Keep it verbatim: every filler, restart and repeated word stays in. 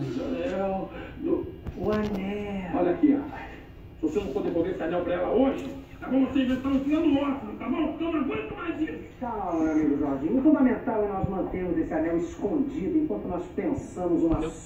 Anel, do... o anel. Olha aqui, rapaz. Se você não for devolver esse anel pra ela hoje, tá bom? Você inventar um plano ótimo, tá bom? Porque eu não aguento mais isso. Calma, meu amigo Jorginho. O fundamental é nós mantermos esse anel escondido enquanto nós pensamos uma